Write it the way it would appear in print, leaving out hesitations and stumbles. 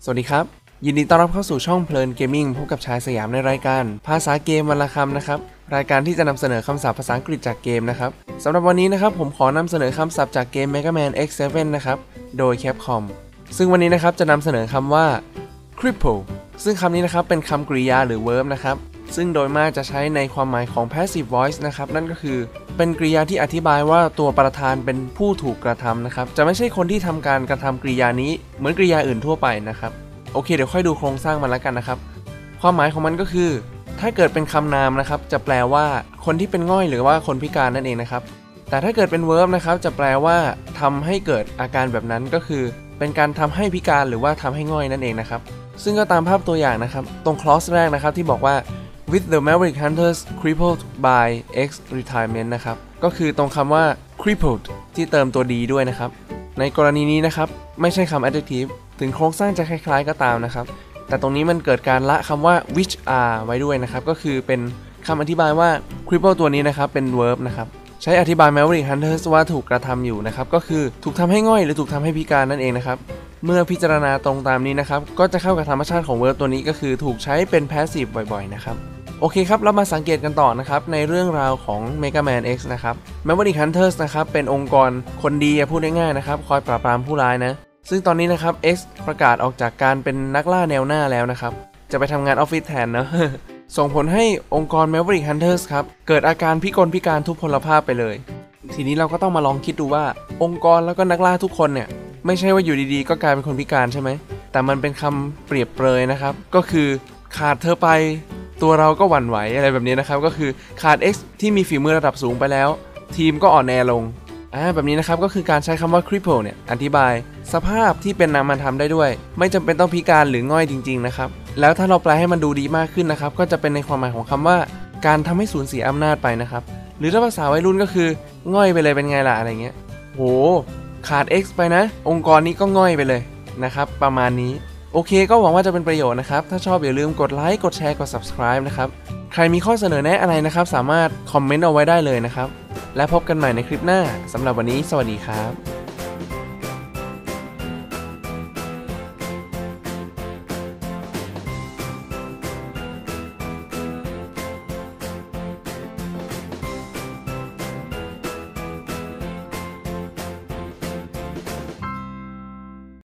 สวัสดีครับยินดีต้อนรับเข้าสู่ช่องเพลินเกมมิ่งพบกับชายสยามในรายการภาษาเกมวันละคำนะครับรายการที่จะนำเสนอคำศัพท์ภาษาอังกฤษจากเกมนะครับสำหรับวันนี้นะครับผมขอนำเสนอคำศัพท์จากเกม Mega Man X7 นะครับโดย Capcom ซึ่งวันนี้นะครับจะนำเสนอคำว่า cripple ซึ่งคำนี้นะครับเป็นคำกริยาหรือ verb นะครับซึ่งโดยมากจะใช้ในความหมายของ passive voice นะครับนั่นก็คือเป็นกริยาที่อธิบายว่าตัวประธานเป็นผู้ถูกกระทำนะครับจะไม่ใช่คนที่ทำการกระทำกริยานี้เหมือนกริยาอื่นทั่วไปนะครับโอเคเดี๋ยวค่อยดูโครงสร้างมันแล้วกันนะครับความหมายของมันก็คือถ้าเกิดเป็นคำนามนะครับจะแปลว่าคนที่เป็นง่อยหรือว่าคนพิการนั่นเองนะครับแต่ถ้าเกิดเป็น verb นะครับจะแปลว่าทำให้เกิดอาการแบบนั้นก็คือเป็นการทำให้พิการหรือว่าทำให้ง่อยนั่นเองนะครับซึ่งก็ตามภาพตัวอย่างนะครับตรง clause แรกนะครับที่บอกว่า with the Maverick Hunters crippled by X retirement นะครับก็คือตรงคำว่า crippled ที่เติมตัว d ด้วยนะครับในกรณีนี้นะครับไม่ใช่คำ adjective ถึงโครงสร้างจะคล้ายๆก็ตามนะครับแต่ตรงนี้มันเกิดการละคำว่า which are ไว้ด้วยนะครับก็คือเป็นคำอธิบายว่า cripple ตัวนี้นะครับเป็น verb นะครับใช้อธิบาย Maverick Hunters ว่าถูกกระทำอยู่นะครับก็คือถูกทำให้ง่อยหรือถูกทำให้พิการนั่นเองนะครับเมื่อพิจารณาตรงตามนี้นะครับก็จะเข้ากับธรรมชาติของ verb ตัวนี้ก็คือถูกใช้เป็น passive บ่อยๆนะครับโอเคครับเรามาสังเกตกันต่อนะครับในเรื่องราวของ Mega Man X นะครับ Maverick Hunters นะครับเป็นองค์กรคนดีพูดง่ายๆนะครับคอยปราบปรามผู้ร้ายนะซึ่งตอนนี้นะครับ X ประกาศออกจากการเป็นนักล่าแนวหน้าแล้วนะครับจะไปทำงานออฟฟิศแทนนะ ส่งผลให้องค์กร Maverick Hunters ครับเกิดอาการพิกลพิการทุพพลภาพไปเลยทีนี้เราก็ต้องมาลองคิดดูว่าองค์กรแล้วก็นักล่าทุกคนเนี่ยไม่ใช่ว่าอยู่ดีๆก็กลายเป็นคนพิการใช่ไหมแต่มันเป็นคำเปรียบเปรยนะครับก็คือขาดเธอไปตัวเราก็หวั่นไหวอะไรแบบนี้นะครับก็คือขาด X ที่มีฝีมือระดับสูงไปแล้วทีมก็อ่อนแอลงแบบนี้นะครับก็คือการใช้คำว่า cripple เนี่ยอธิบายสภาพที่เป็นนามธรรมได้ด้วยไม่จำเป็นต้องพิการหรือง่อยจริงๆนะครับแล้วถ้าเราแปลให้มันดูดีมากขึ้นนะครับก็จะเป็นในความหมายของคำว่าการทำให้สูญเสียอำนาจไปนะครับหรือถ้าภาษาวัยรุ่นก็คือง่อยไปเลยเป็นไงล่ะอะไรเงี้ยโหขาด X ไปนะองค์กรนี้ก็ง่อยไปเลยนะครับประมาณนี้โอเคก็หวังว่าจะเป็นประโยชน์นะครับถ้าชอบอย่าลืมกดไลค์กดแชร์กด subscribe นะครับใครมีข้อเสนอแนะอะไรนะครับสามารถคอมเมนต์เอาไว้ได้เลยนะครับและพบกันใหม่ในคลิปหน้าสำหรับวันนี้สวัสดีครับ